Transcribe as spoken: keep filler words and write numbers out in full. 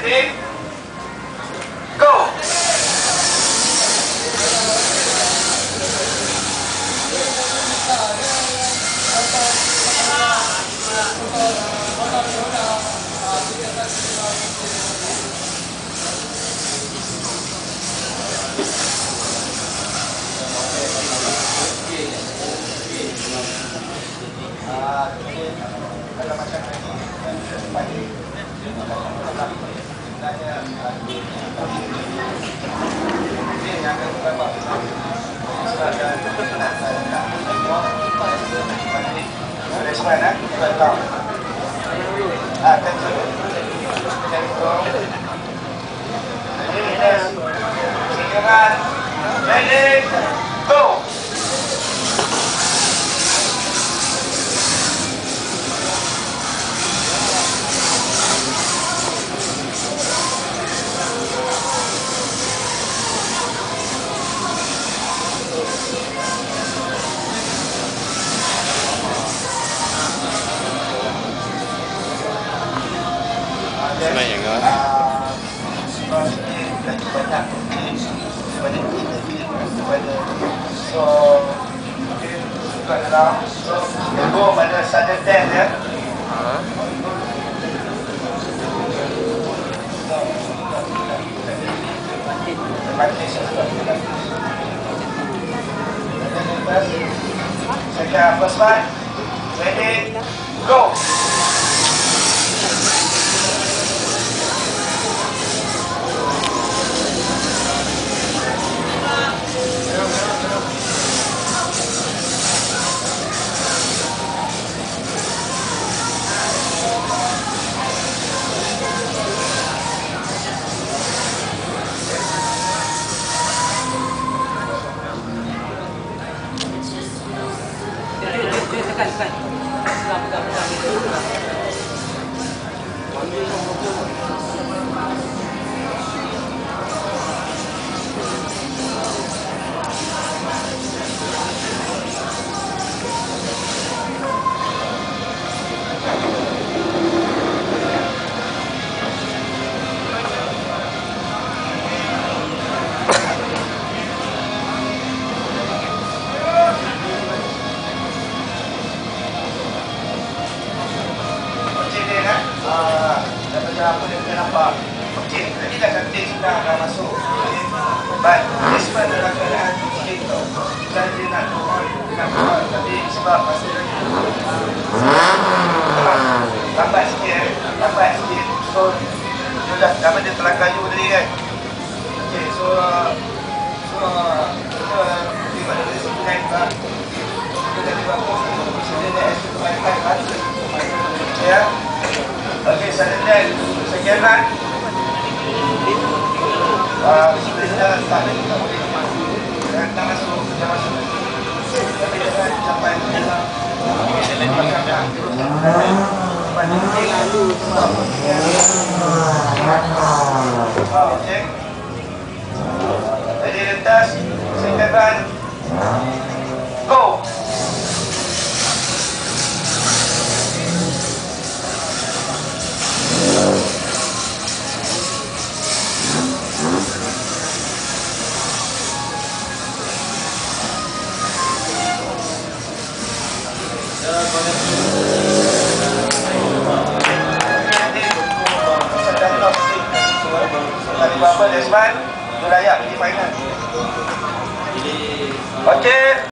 ready, go! Ah, kalau macam ini, pagi sebenarnya ini yang akan kita buat. Respon, eh? Kita tahu. Ah, tentu. Tentu. Ini sekarang ready, go. Senang ya kan? Banyak banyak so bukan dalam so go pada sudden death ya. Sekarang first one, ready, go. Tekan, tekan. Pegang, pegang, pegang. Apa dia kena nampak. Okey, tadi dah cantik sudah dah masuk. Okey. Baik, respon dalam keadaan okey tu. Dan dia nak nak buat tapi sebab masa lagi. Lambat sikit, lambat sikit. So, sudah nama dia telah kayu tadi kan. Okey, so so kita tengok dari sini kan. Kita dah buat sedia dah esok balik kan. Ya. Okey, sudden sekian ah sudah tak ada kita boleh dan tak masuk jangan masuk tapi jangan sampai dalam okey jadi lintas sekian go. Apa Desman? Itu layak pergi final. Okey.